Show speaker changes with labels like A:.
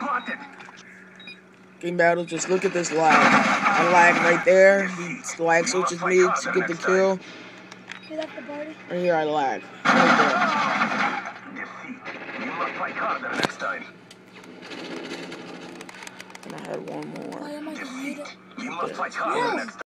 A: Game battle, just look at this lag. I lag right there. He lag switches me to get the kill.
B: He left the party.
A: And here I lag. Right there.
C: You must fight harder next time.
A: And I had one more.
B: Why am I muted?
C: You must fight harder next time.